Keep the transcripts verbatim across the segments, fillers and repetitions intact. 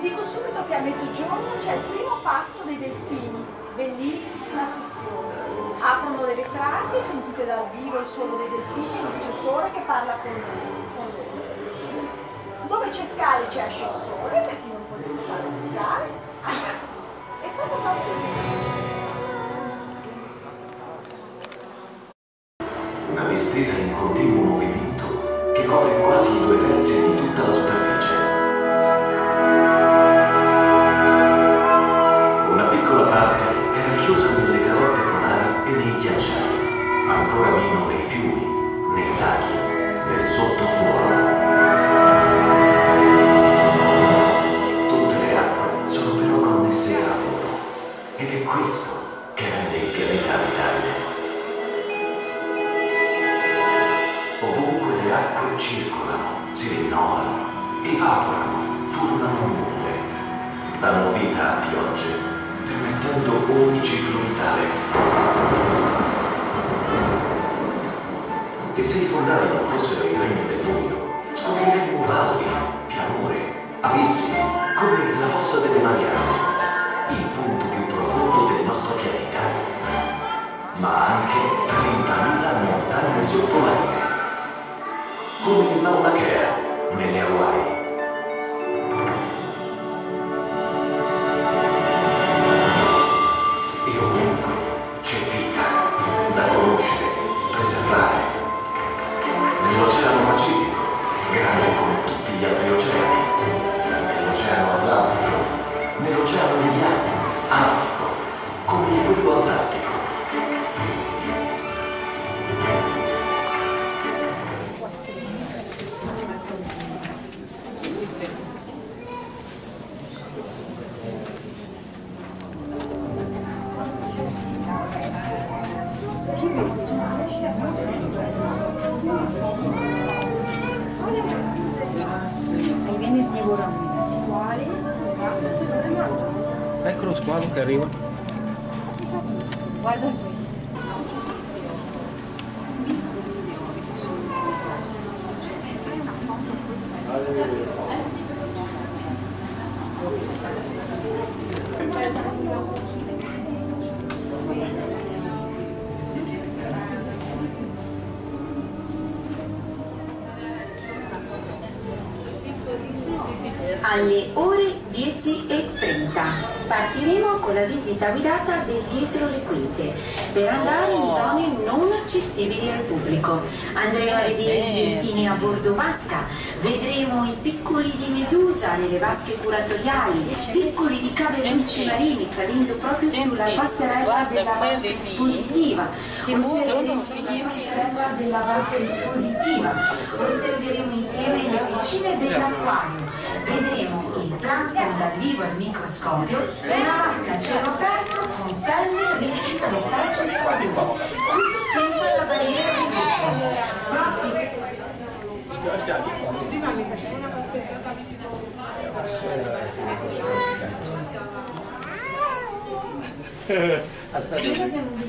dico subito che a mezzogiorno c'è il primo passo dei delfini, bellissima sessione. Aprono le vetrate, sentite dal vivo il suono dei delfini e l'istruttore che parla con loro. Dove c'è scale c'è ascensore, per chi non potesse fare le scale. E cosa posso dire? Una distesa in continuo movimento che copre quasi i due terzi di tutta la superficie. Una piccola parte era chiusa nelle calotte polari e nei ghiacciai, ancora meno nei fiumi, nei laghi, nel sottosuolo. Tutte le acque sono però connesse tra loro ed è questo che rende il pianeta abitabile. Ovunque le acque circolano, si rinnovano, evaporano, formano nuvole, danno vita a piogge, permettendo ogni ciclo vitale. E se i fondali non fossero i regni del buio, scopriremmo valli, pianure, abissi, come la fossa delle Marianne, il punto più profondo del nostro pianeta, ma anche trentamila montagne sottomarine, come il Mauna Kea nelle Hawaii. E ovunque c'è vita da conoscere, preservare. Nell'Oceano Pacifico, grande come tutti gli altri oceani, nell'Oceano Atlantico, nell'Oceano Indiano, Artico, come quello Antartico. Ai venerdì vorranno. Ecco lo squalo che arriva. Guarda questo. Alle ore dieci e trenta partiremo con la visita guidata del dietro le quinte per andare in zone non accessibili al pubblico. Andremo a vedere i delfini a bordo vasca, vedremo i piccoli di medusa nelle vasche curatoriali, piccoli di cavallucci marini salendo proprio sulla passerella della vasca espositiva. Osserveremo insieme la della vasca espositiva, osserveremo insieme le piscine dell'acquario, vedremo il plancton dal vivo al microscopio e una vasca a cielo aperto con stelle, ricci, crostacei e quadrupedi, tutto senza la barriera di vetro. Prossimo. Prima mi facevo una passeggiata Aspetta.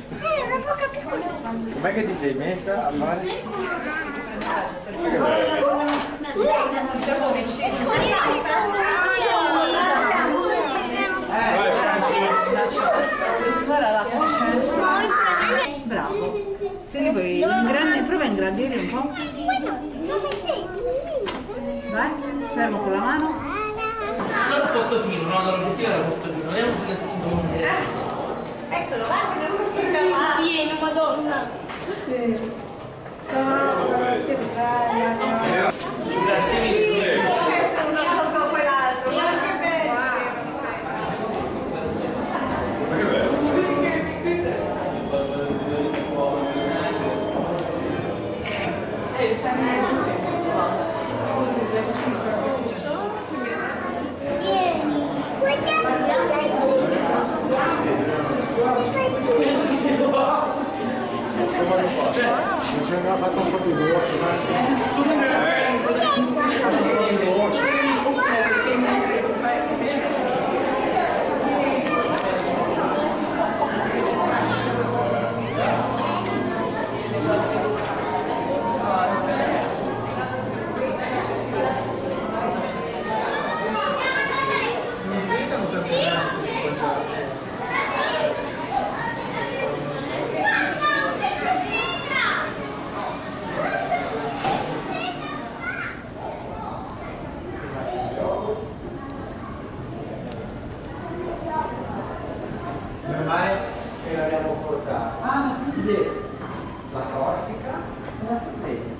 Com'è che ti sei messa a fare? Siamo vicini. Bravo. Se ne vuoi in grande, prova a ingrandire un po'. Dove sei? Vai, fermo con la mano. Non il portofino, no, la robustina era il portofino, vediamo se questo punto non è. Eccolo, va, Pieno, madonna. sì. Che bella. Grazie mille. Uno sotto quell'altro, guarda che bello. Non ci aveva fatto un po' di dorso, divide la Corsica e la Sardegna.